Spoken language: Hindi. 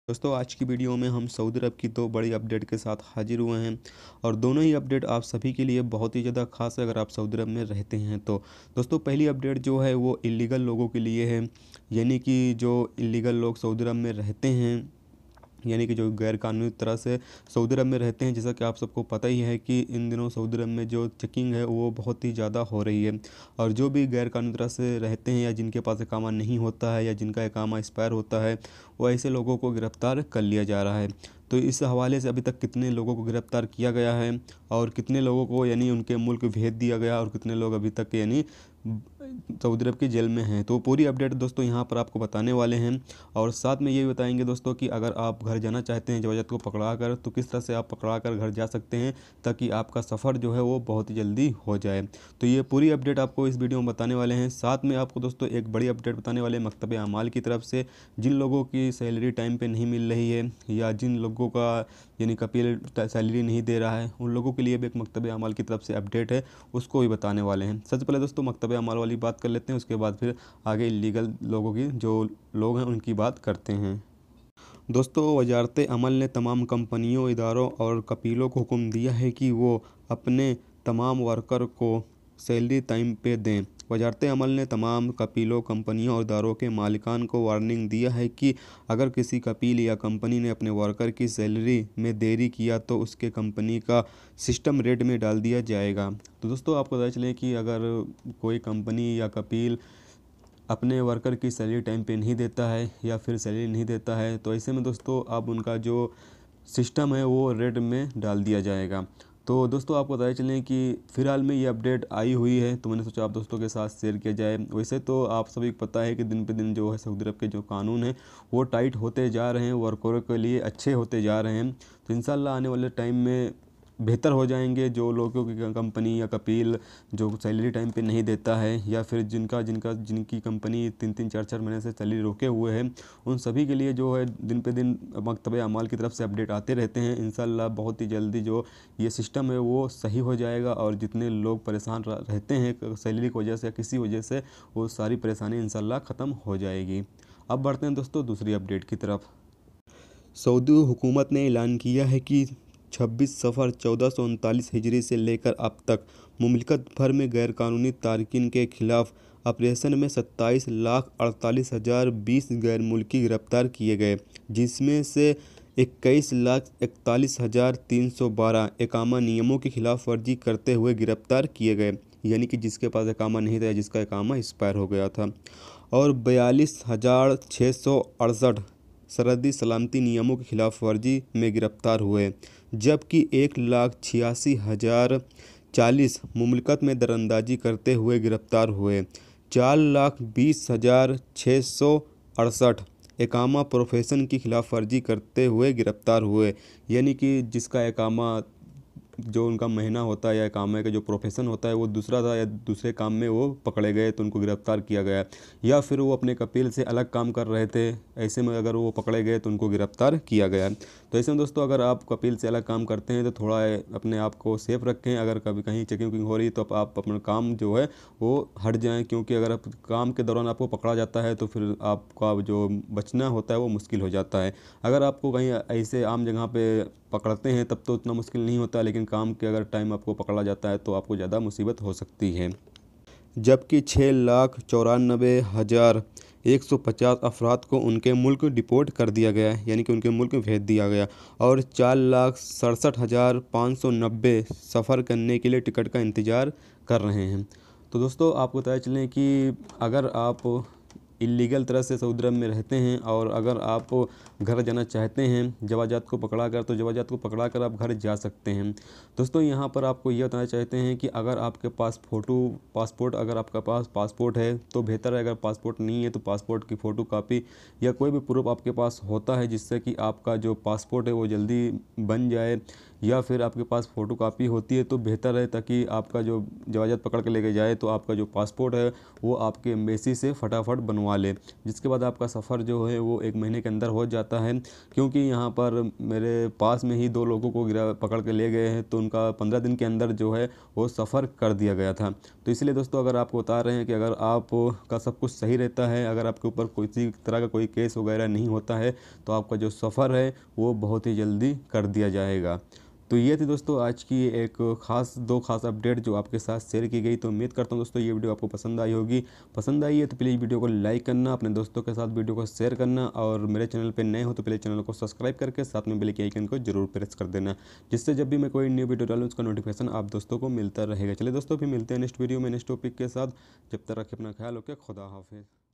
दोस्तों आज की वीडियो में हम सऊदी अरब की दो बड़ी अपडेट के साथ हाजिर हुए हैं और दोनों ही अपडेट आप सभी के लिए बहुत ही ज़्यादा खास है अगर आप सऊदी अरब में रहते हैं तो। दोस्तों पहली अपडेट जो है वो इलीगल लोगों के लिए है, यानी कि जो इलीगल लोग सऊदी अरब में रहते हैं, यानी कि जो गैर कानूनी तरह से सऊदी अरब में रहते हैं। जैसा कि आप सबको पता ही है कि इन दिनों सऊदी अरब में जो चेकिंग है वो बहुत ही ज़्यादा हो रही है और जो भी गैर कानूनी तरह से रहते हैं या जिनके पास इकामा नहीं होता है या जिनका इकामा एक्सपायर होता है, वो ऐसे लोगों को गिरफ़्तार कर लिया जा रहा है। तो इस हवाले से अभी तक कितने लोगों को गिरफ़्तार किया गया है और कितने लोगों को यानी उनके मुल्क भेज दिया गया और कितने लोग अभी तक यानी सऊदी अरब की जेल में हैं, तो पूरी अपडेट दोस्तों यहाँ पर आपको बताने वाले हैं। और साथ में ये भी बताएंगे दोस्तों कि अगर आप घर जाना चाहते हैं जवाज़त को पकड़ा कर तो किस तरह से आप पकड़ा कर घर जा सकते हैं ताकि आपका सफ़र जो है वो बहुत ही जल्दी हो जाए। तो ये पूरी अपडेट आपको इस वीडियो में बताने वाले हैं। साथ में आपको दोस्तों एक बड़ी अपडेट बताने वाले हैं मकतब अमाल की तरफ से। जिन लोगों की सैलरी टाइम पे नहीं मिल रही है या जिन लोगों का यानी कपिल सैलरी नहीं दे रहा है, उन लोगों के लिए भी एक मकतब अमाल की तरफ से अपडेट है, उसको भी बताने वाले हैं। सबसे पहले दोस्तों मकतब अमाल वाली बात कर लेते हैं, उसके बाद फिर आगे इलीगल लोगों की जो लोग हैं उनकी बात करते हैं। दोस्तों वजारत अमल ने तमाम कंपनियों, इदारों और कपीलों को हुक्म दिया है कि वो अपने तमाम वर्कर को सैलरी टाइम पे दें। वजारत अमल ने तमाम कपीलों, कंपनियों और इदारों के मालिकान को वार्निंग दिया है कि अगर किसी कपील या कंपनी ने अपने वर्कर की सैलरी में देरी किया तो उसके कंपनी का सिस्टम रेड में डाल दिया जाएगा। तो दोस्तों आपको पता चले कि अगर कोई कंपनी या कपील अपने वर्कर की सैलरी टाइम पे नहीं देता है या फिर सैलरी नहीं देता है, तो ऐसे में दोस्तों अब उनका जो सिस्टम है वो रेड में डाल दिया जाएगा। तो दोस्तों आपको बताया चलें कि फ़िलहाल में ये अपडेट आई हुई है, तो मैंने सोचा आप दोस्तों के साथ शेयर किया जाए। वैसे तो आप सभी को पता है कि दिन पे दिन जो है सऊदी अरब के जो कानून हैं वो टाइट होते जा रहे हैं, वर्करों के लिए अच्छे होते जा रहे हैं। तो इंशाल्लाह आने वाले टाइम में बेहतर हो जाएंगे। जो लोगों की कंपनी या कपील जो सैलरी टाइम पे नहीं देता है या फिर जिनकी कंपनी 3-3 4-4 महीने से सैलरी रोके हुए है, उन सभी के लिए जो है दिन पे दिन मकतब अमाल की तरफ से अपडेट आते रहते हैं। इंशाल्लाह बहुत ही जल्दी जो ये सिस्टम है वो सही हो जाएगा और जितने लोग परेशान रहते हैं सैलरी की वजह से या किसी वजह से, वो सारी परेशानी इंशाल्लाह ख़त्म हो जाएगी। अब बढ़ते हैं दोस्तों दूसरी अपडेट की तरफ। सऊदी हुकूमत ने ऐलान किया है कि 26 सफ़र 1439 हिजरी से लेकर अब तक मुमलिकत भर में गैरकानूनी तारकिन के खिलाफ ऑपरेशन में 27,48,020 गैर मुल्की गिरफ्तार किए गए, जिसमें से 21,41,312 इकामा नियमों की खिलाफ वर्जी करते हुए गिरफ्तार किए गए, यानी कि जिसके पास इकामा नहीं था, जिसका इकामा एक्सपायर हो गया था। और 42,668 सरहदी सलामती नियमों की खिलाफ वर्जी में गिरफ्तार हुए, जबकि 1,86,040 मुमलिकत में दरअंदाजी करते हुए गिरफ्तार हुए। 4,20,668 इकामा प्रोफेशन की खिलाफ वर्जी करते हुए गिरफ्तार हुए, यानी कि जिसका इकामा जो उनका महीना होता है या काम का जो प्रोफेशन होता है वो दूसरा था या दूसरे काम में वो पकड़े गए तो उनको गिरफ़्तार किया गया, या फिर वो अपने कपील से अलग काम कर रहे थे, ऐसे में अगर वो पकड़े गए तो उनको गिरफ़्तार किया गया। तो ऐसे में दोस्तों अगर आप कपील से अलग काम करते हैं तो थोड़ा अपने आप को सेफ़ रखें। अगर कभी कहीं चेकिंग हो रही तो आप अपना काम जो है वो हट जाएँ, क्योंकि अगर आप काम के दौरान आपको पकड़ा जाता है तो फिर आपका जो बचना होता है वो मुश्किल हो जाता है। अगर आपको कहीं ऐसे आम जगह पे पकड़ते हैं तब तो उतना मुश्किल नहीं होता, लेकिन काम के अगर टाइम आपको पकड़ा जाता है तो आपको ज़्यादा मुसीबत हो सकती है। जबकि 6,94,150 अफराद को उनके मुल्क डिपोर्ट कर दिया गया है, यानी कि उनके मुल्क भेज दिया गया, और 4,67,590 सफ़र करने के लिए टिकट का इंतज़ार कर रहे हैं। तो दोस्तों आपको बताया चलें कि अगर आप इलीगल तरह से सऊदी अरब में रहते हैं और अगर आप घर जाना चाहते हैं जवाज़ात को पकड़ा कर, तो जवाज़ात को पकड़ा कर आप घर जा सकते हैं। दोस्तों यहाँ पर आपको ये बताना चाहते हैं कि अगर आपके पास पासपोर्ट अगर आपका पास पासपोर्ट है तो बेहतर है, अगर पासपोर्ट नहीं है तो पासपोर्ट की फ़ोटो कापी या कोई भी प्रूफ आपके पास होता है जिससे कि आपका जो पासपोर्ट है वो जल्दी बन जाए, या फिर आपके पास फ़ोटो कापी होती है तो बेहतर है, ताकि आपका जो जवाज़त पकड़ के लेके जाए तो आपका जो पासपोर्ट है वो आपके एम्बेसी से फटाफट बनवा वाले, जिसके बाद आपका सफ़र जो है वो 1 महीने के अंदर हो जाता है। क्योंकि यहाँ पर मेरे पास में ही 2 लोगों को पकड़ के ले गए हैं, तो उनका 15 दिन के अंदर जो है वो सफ़र कर दिया गया था। तो इसलिए दोस्तों अगर आपको बता रहे हैं कि अगर आप का सब कुछ सही रहता है, अगर आपके ऊपर किसी तरह का कोई केस वगैरह नहीं होता है, तो आपका जो सफ़र है वो बहुत ही जल्दी कर दिया जाएगा। तो ये थी दोस्तों आज की एक दो खास अपडेट जो आपके साथ शेयर की गई। तो उम्मीद करता हूँ दोस्तों ये वीडियो आपको पसंद आई होगी। पसंद आई है तो प्लीज़ वीडियो को लाइक करना, अपने दोस्तों के साथ वीडियो को शेयर करना, और मेरे चैनल पे नए हो तो प्लीज़ चैनल को सब्सक्राइब करके साथ में बेल के आइकन को जरूर प्रेस कर देना, जिससे जब भी मैं कोई न्यू वीडियो डालूँ उसका नोटिफिकेशन आप दोस्तों को मिलता रहेगा। चलिए दोस्तों फिर मिलते हैं नेक्स्ट वीडियो में नेक्स्ट टॉपिक के साथ। जब तक रखें अपना ख्याल, ओके, खुदा हाफिज़।